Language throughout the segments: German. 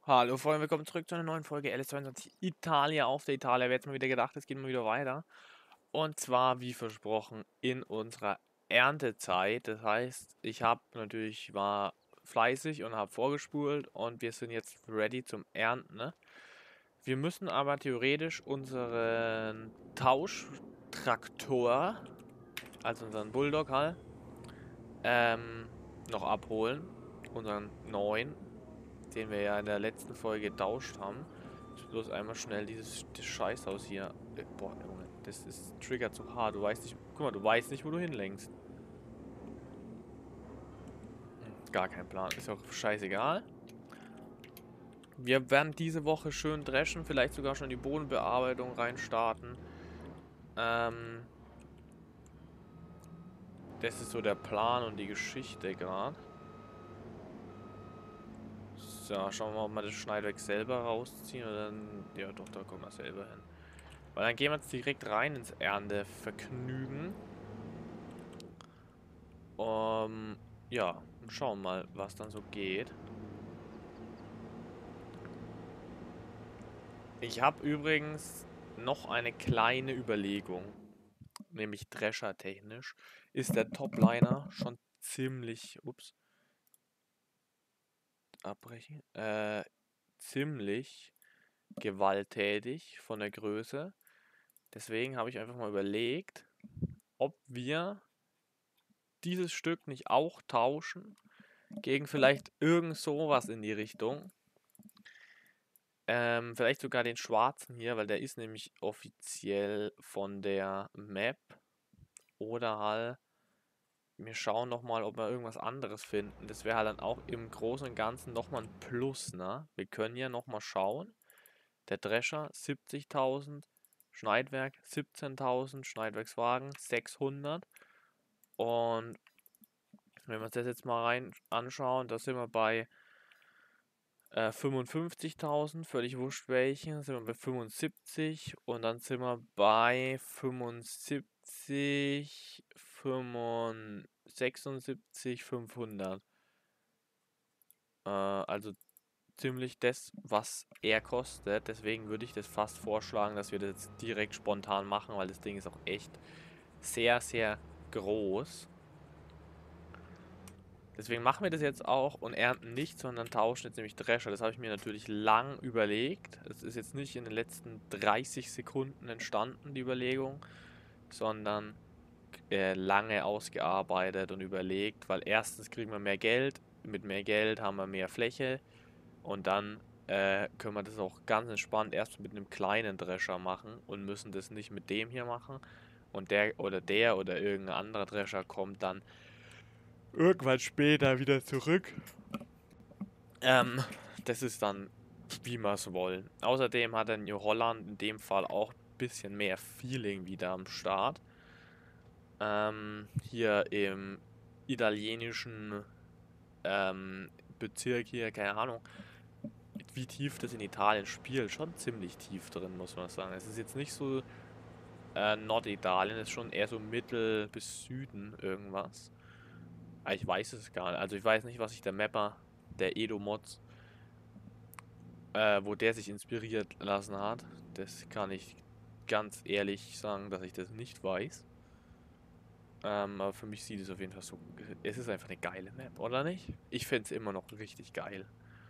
Hallo Freunde, willkommen zurück zu einer neuen Folge LS22 Italia auf der Italia. Wer jetzt mal wieder gedacht, es geht mal wieder weiter. Und zwar, wie versprochen, in unserer Erntezeit. Das heißt, war fleißig und habe vorgespult und wir sind jetzt ready zum Ernten. Ne? Wir müssen aber theoretisch unseren Tauschtraktor, also unseren Bulldog halt, ähm, noch abholen. Unseren neuen, den wir ja in der letzten Folge getauscht haben. Ich bloß einmal schnell das Scheißhaus hier. Boah, Junge, das ist Trigger zu hart. Du weißt nicht, guck mal, du weißt nicht, wo du hinlenkst. Gar kein Plan. Ist auch scheißegal. Wir werden diese Woche schön dreschen, vielleicht sogar schon die Bodenbearbeitung reinstarten. Ähm, Das ist so der Plan und die Geschichte gerade. So, schauen wir mal, ob wir das Schneidwerk selber rausziehen oder dann. Ja, doch, da kommen wir selber hin. Weil dann gehen wir jetzt direkt rein ins Erntevergnügen. Ja, und schauen mal, was dann so geht. Ich habe übrigens noch eine kleine Überlegung, nämlich Drescher-technisch. Ist der Topliner schon ziemlich, abbrechen, ziemlich gewalttätig von der Größe. Deswegen habe ich einfach mal überlegt, ob wir dieses Stück nicht auch tauschen gegen vielleicht irgend sowas in die Richtung. Vielleicht sogar den schwarzen hier, weil der ist nämlich offiziell von der Map. Oder halt, wir schauen nochmal, ob wir irgendwas anderes finden. Das wäre halt dann auch im Großen und Ganzen nochmal ein Plus, ne? Wir können ja nochmal schauen. Der Drescher 70.000, Schneidwerk 17.000, Schneidwerkswagen 600. Und wenn wir uns das jetzt mal rein anschauen, da sind wir bei 55.000, völlig wurscht welchen, sind wir bei 75 und dann sind wir bei 75, 76, 500. Also ziemlich das, was er kostet. Deswegen würde ich das fast vorschlagen, dass wir das jetzt direkt spontan machen, weil das Ding ist auch echt sehr, sehr groß. Deswegen machen wir das jetzt auch und ernten nicht, sondern tauschen jetzt nämlich Drescher. Das habe ich mir natürlich lang überlegt. Es ist jetzt nicht in den letzten 30 Sekunden entstanden, die Überlegung, sondern lange ausgearbeitet und überlegt, weil erstens kriegen wir mehr Geld, mit mehr Geld haben wir mehr Fläche und dann können wir das auch ganz entspannt erst mit einem kleinen Drescher machen und müssen das nicht mit dem hier machen. Und der oder irgendein anderer Drescher kommt dann irgendwann später wieder zurück. Ähm, Das ist dann, wie wir es wollen. Außerdem hat der New Holland in dem Fall auch ein bisschen mehr Feeling wieder am Start. Hier im italienischen Bezirk hier, keine Ahnung, wie tief das in Italien spielt. Schon ziemlich tief drin, muss man sagen. Es ist jetzt nicht so Norditalien, es ist schon eher so Mittel bis Süden irgendwas. Aber ich weiß es gar nicht. Also ich weiß nicht, was sich der Mapper, der Edo Mods, wo der sich inspiriert lassen hat. Das kann ich ganz ehrlich sagen, dass ich das nicht weiß. Aber für mich sieht es auf jeden Fall so. Es ist einfach eine geile Map, oder nicht? Ich finde es immer noch richtig geil.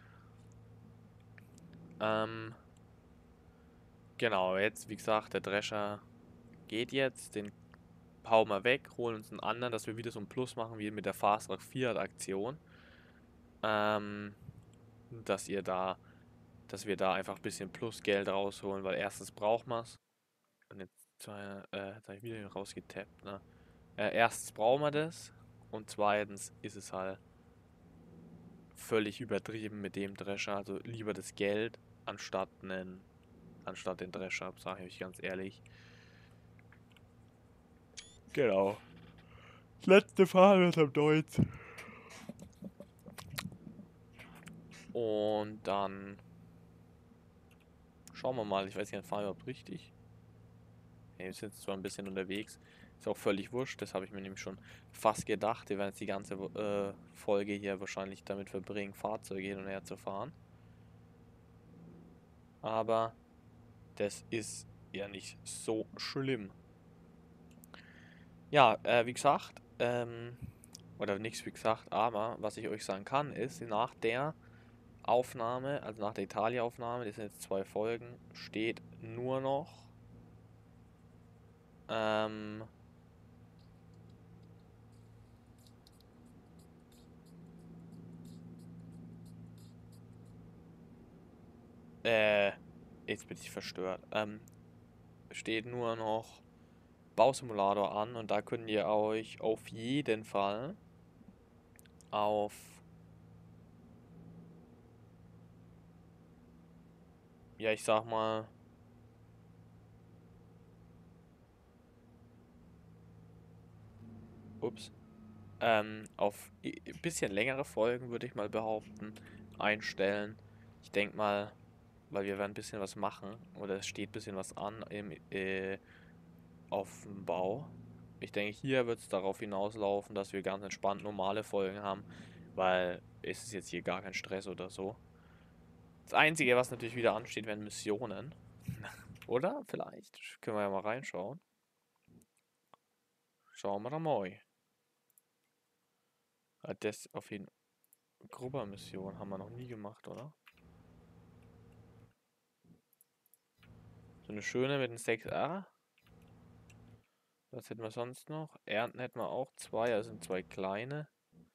Ähm, genau, jetzt, wie gesagt, der Drescher geht jetzt. Den hauen wir weg, holen uns einen anderen, dass wir wieder so ein Plus machen wie mit der Fast Track Fiat Aktion. Ähm, dass ihr da, dass wir da einfach ein bisschen Plusgeld rausholen, weil erstens braucht man es. Und jetzt habe ich wieder rausgetappt, ne? Erstens brauchen wir das und zweitens ist es halt völlig übertrieben mit dem Drescher. Also lieber das Geld anstatt den Drescher, sage ich ganz ehrlich. Genau. Das letzte Fahren ist am Deutsch. Und dann schauen wir mal. Ich weiß nicht, fahren wir überhaupt richtig. Ja, wir sind zwar ein bisschen unterwegs. Ist auch völlig wurscht. Das habe ich mir nämlich schon fast gedacht. Wir werden jetzt die ganze Folge hier wahrscheinlich damit verbringen, Fahrzeuge hin und her zu fahren. Aber das ist ja nicht so schlimm. Ja, wie gesagt, oder nichts wie gesagt, aber was ich euch sagen kann, ist, nach der Aufnahme, also nach der Italien-Aufnahme, das sind jetzt 2 Folgen, steht nur noch ähm, äh, jetzt bin ich verstört. Steht nur noch Bausimulator an und da könnt ihr euch auf jeden Fall auf, ja, ich sag mal, ups, auf ein bisschen längere Folgen, würde ich mal behaupten, einstellen. Ich denke mal, weil wir werden ein bisschen was machen oder es steht ein bisschen was an auf dem Bau. Ich denke, hier wird es darauf hinauslaufen, dass wir ganz entspannt normale Folgen haben, weil es ist jetzt hier gar kein Stress oder so. Das Einzige, was natürlich wieder ansteht, wären Missionen. Oder? Vielleicht. Können wir ja mal reinschauen. Schauen wir da mal. Das auf jeden Fall. Grubber-Mission haben wir noch nie gemacht, oder? So eine schöne mit den 6R. Was hätten wir sonst noch? Ernten hätten wir auch 2, also sind 2 kleine.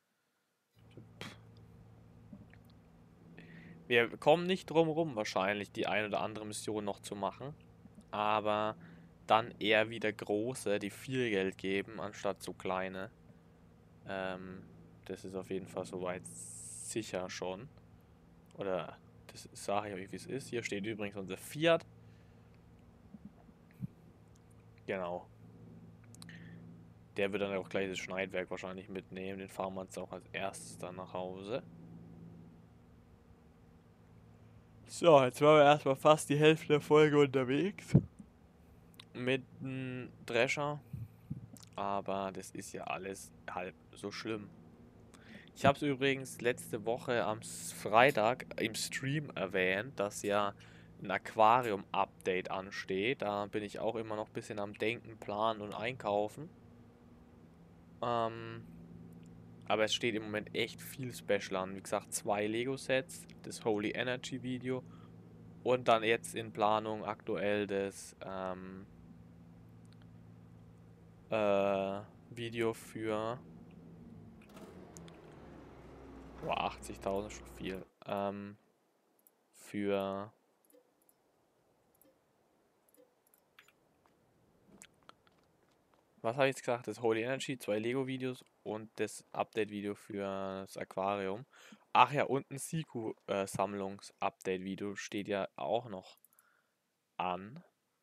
Wir kommen nicht drum rum, wahrscheinlich die ein oder andere Mission noch zu machen. Aber dann eher wieder große, die viel Geld geben, anstatt so kleine. Das ist auf jeden Fall soweit sicher schon. Oder das sage ich euch, wie es ist. Hier steht übrigens unser Fiat. Genau. Der wird dann auch gleich das Schneidwerk wahrscheinlich mitnehmen. Den fahren wir jetzt auch als erstes dann nach Hause. So, jetzt waren wir erstmal fast die Hälfte der Folge unterwegs. Mit einem Drescher. Aber das ist ja alles halb so schlimm. Ich habe es übrigens letzte Woche am Freitag im Stream erwähnt, dass ja ein Aquarium-Update ansteht. Da bin ich auch immer noch ein bisschen am Denken, Planen und Einkaufen. Aber es steht im Moment echt viel Special an. Wie gesagt, 2 Lego-Sets, das Holy Energy Video und dann jetzt in Planung aktuell das Video für 80.000 schon viel. Für was habe ich jetzt gesagt? Das Holy Energy, 2 Lego-Videos und das Update-Video für das Aquarium. Ach ja, und ein Siku-Sammlungs-Update-Video steht ja auch noch an.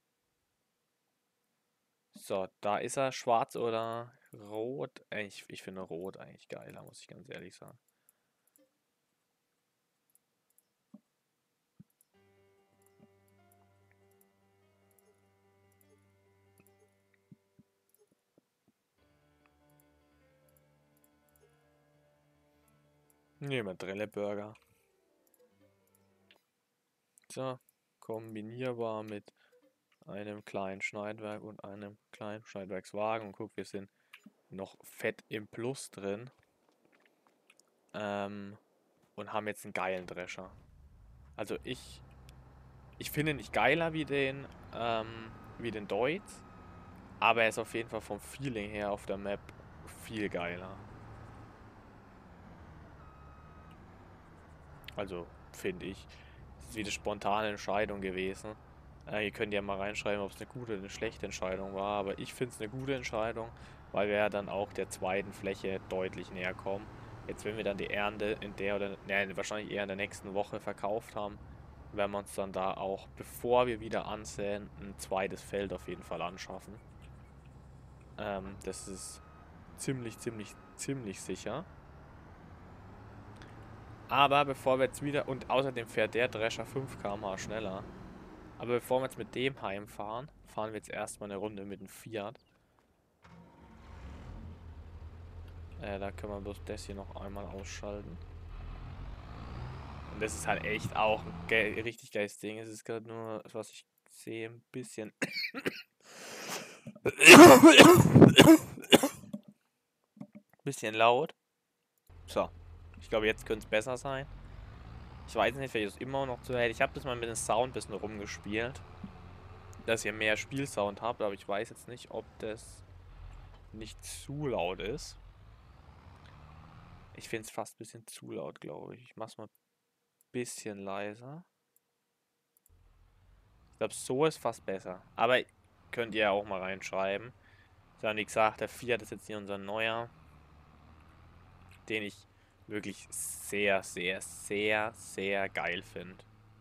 So, da ist er schwarz oder rot. Ich finde rot eigentlich geiler, muss ich ganz ehrlich sagen. Nehmen wir Drelle-Burger. So, kombinierbar mit einem kleinen Schneidwerk und einem kleinen Schneidwerkswagen. Und guck, wir sind noch fett im Plus drin. Und haben jetzt einen geilen Drescher. Also ich finde ihn nicht geiler wie den Deutz, aber er ist auf jeden Fall vom Feeling her auf der Map viel geiler. Also, finde ich. Das ist wie eine spontane Entscheidung gewesen. Ihr könnt ja mal reinschreiben, ob es eine gute oder eine schlechte Entscheidung war, aber ich finde es eine gute Entscheidung, weil wir ja dann auch der zweiten Fläche deutlich näher kommen. Jetzt, wenn wir dann die Ernte in der oder, ne, wahrscheinlich eher in der nächsten Woche verkauft haben, werden wir uns dann da auch, bevor wir wieder ansäen, ein zweites Feld auf jeden Fall anschaffen. Das ist ziemlich sicher. Aber bevor wir jetzt wieder, und außerdem fährt der Drescher 5 km/h schneller. Aber bevor wir jetzt mit dem heimfahren, fahren wir jetzt erstmal eine Runde mit dem Fiat. Da können wir bloß das hier noch einmal ausschalten. Und das ist halt echt auch ein richtig geiles Ding. Es ist gerade nur, was ich sehe, ein bisschen bisschen laut. So, ich glaube, jetzt könnte es besser sein. Ich weiß nicht, vielleicht ist es immer noch zu hell. Ich habe das mal mit dem Sound ein bisschen rumgespielt, dass ihr mehr Spielsound habt, aber ich weiß jetzt nicht, ob das nicht zu laut ist. Ich finde es fast ein bisschen zu laut, glaube ich. Ich mache es mal ein bisschen leiser. Ich glaube, so ist fast besser. Aber könnt ihr auch mal reinschreiben. Ja, wie gesagt, der Fiat ist jetzt hier unser neuer, den ich wirklich sehr, sehr, sehr, sehr geil finde.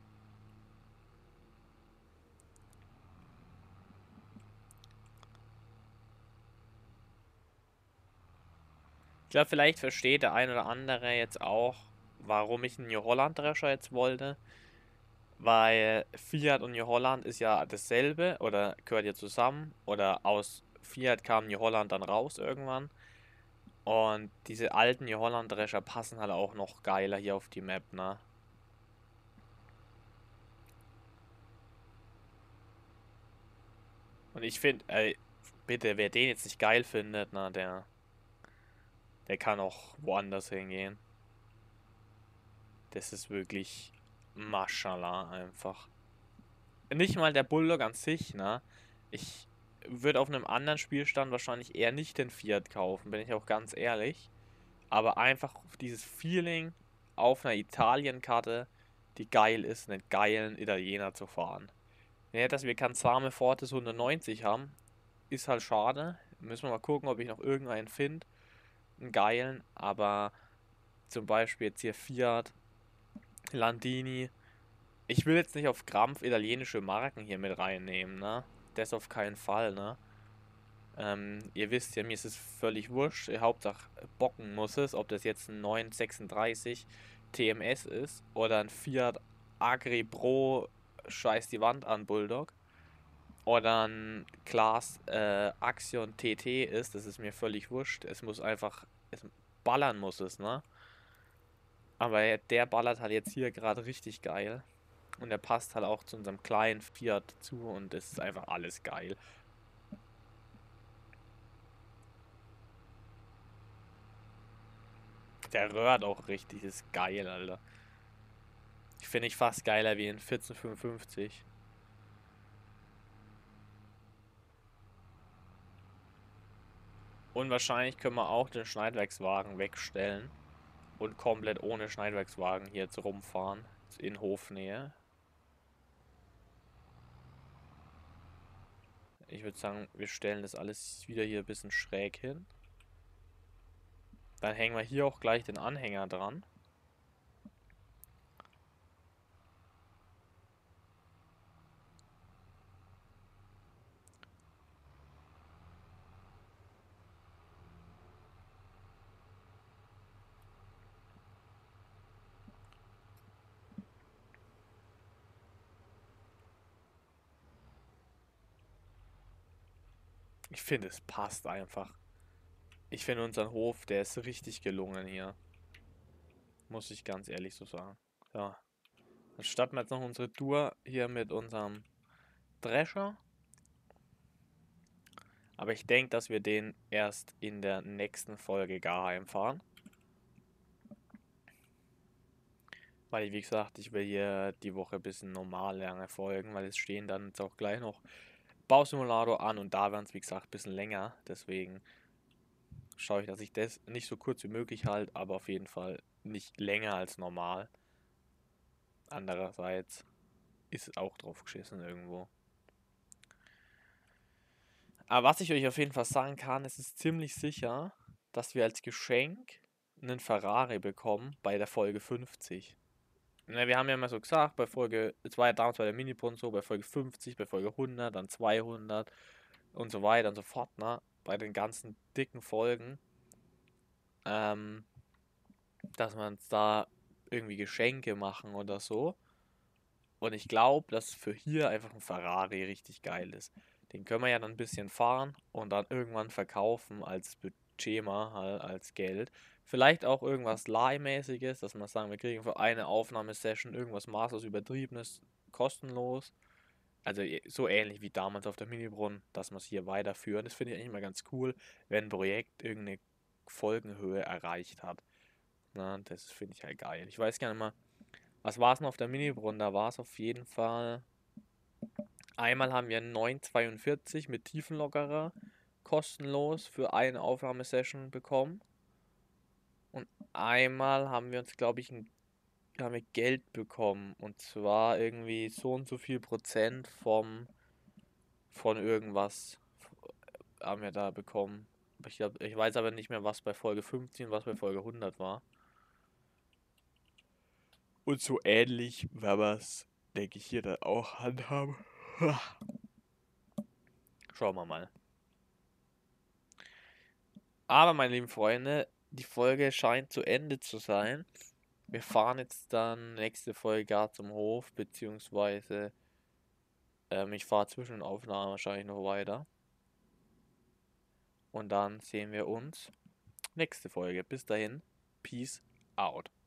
Ich glaube, vielleicht versteht der ein oder andere jetzt auch, warum ich einen New Holland Drescher jetzt wollte. Weil Fiat und New Holland ist ja dasselbe oder gehört ja zusammen. Oder aus Fiat kam New Holland dann raus irgendwann. Und diese alten New Holland Drescher passen halt auch noch geiler hier auf die Map, ne? Und ich finde, bitte, wer den jetzt nicht geil findet, na, der kann auch woanders hingehen. Das ist wirklich Maschallah einfach. Nicht mal der Bulldog an sich, ne? Ich würde auf einem anderen Spielstand wahrscheinlich eher nicht den Fiat kaufen, bin ich auch ganz ehrlich. Aber einfach dieses Feeling auf einer Italienkarte, die geil ist, einen geilen Italiener zu fahren. Ja, dass wir Canzame Fortis 190 haben, ist halt schade. Müssen wir mal gucken, ob ich noch irgendeinen finde. Einen geilen, aber zum Beispiel jetzt hier Fiat, Landini. Ich will jetzt nicht auf Krampf italienische Marken hier mit reinnehmen, ne? Das auf keinen Fall, ne? Ihr wisst ja, mir ist es völlig wurscht. Hauptsache bocken muss es, ob das jetzt ein 936 TMS ist oder ein Fiat Agri Pro scheiß die Wand an Bulldog oder ein Claas Axion TT ist, das ist mir völlig wurscht. Es muss einfach, es ballern muss es, ne? Aber der ballert halt jetzt hier gerade richtig geil. Und der passt halt auch zu unserem kleinen Fiat zu und es ist einfach alles geil. Der röhrt auch richtig, ist geil, Alter. Ich finde ich fast geiler wie ein 1455. Und wahrscheinlich können wir auch den Schneidwerkswagen wegstellen und komplett ohne Schneidwerkswagen hier jetzt rumfahren. In Hofnähe. Ich würde sagen, wir stellen das alles wieder hier ein bisschen schräg hin. Dann hängen wir hier auch gleich den Anhänger dran. Ich finde, es passt einfach. Ich finde unseren Hof, der ist richtig gelungen hier. Muss ich ganz ehrlich so sagen. Ja. Dann starten wir jetzt noch unsere Tour hier mit unserem Drescher. Aber ich denke, dass wir den erst in der nächsten Folge gar heimfahren. Weil, wie gesagt, ich will hier die Woche ein bisschen normal lange folgen, weil es stehen dann jetzt auch gleich noch Bausimulator an und da werden es, wie gesagt, ein bisschen länger. Deswegen schaue ich, dass ich das nicht so kurz wie möglich halte, aber auf jeden Fall nicht länger als normal. Andererseits ist es auch drauf geschissen irgendwo. Aber was ich euch auf jeden Fall sagen kann, es ist ziemlich sicher, dass wir als Geschenk einen Ferrari bekommen bei der Folge 50. Ne, wir haben ja immer so gesagt, bei Folge, es war ja damals bei der Mini-Bund so, bei Folge 50, bei Folge 100, dann 200 und so weiter und so fort, ne? Bei den ganzen dicken Folgen, ähm, dass wir uns da irgendwie Geschenke machen oder so. Und ich glaube, dass für hier einfach ein Ferrari richtig geil ist. Den können wir ja dann ein bisschen fahren und dann irgendwann verkaufen als Budget mal, halt als Geld. Vielleicht auch irgendwas Leihmäßiges, dass man sagen, wir kriegen für eine Aufnahmesession irgendwas maßlos Übertriebenes kostenlos. Also so ähnlich wie damals auf der Minibrunn, dass wir es hier weiterführen. Das finde ich eigentlich immer ganz cool, wenn ein Projekt irgendeine Folgenhöhe erreicht hat. Na, das finde ich halt geil. Ich weiß gar nicht mehr, was war es noch auf der Minibrunn? Da war es auf jeden Fall. Einmal haben wir einen 942 mit Tiefenlockerer kostenlos für eine Aufnahmesession bekommen. Und einmal haben wir uns, glaube ich, haben wir Geld bekommen. Und zwar irgendwie so und so viel Prozent von irgendwas haben wir da bekommen. Ich weiß aber nicht mehr, was bei Folge 15, was bei Folge 100 war. Und so ähnlich werden wir es, denke ich, hier dann auch handhaben. Schauen wir mal. Aber, meine lieben Freunde, die Folge scheint zu Ende zu sein. Wir fahren jetzt dann nächste Folge gar zum Hof, beziehungsweise ich fahre zwischen den Aufnahmen wahrscheinlich noch weiter. Und dann sehen wir uns nächste Folge. Bis dahin, Peace out.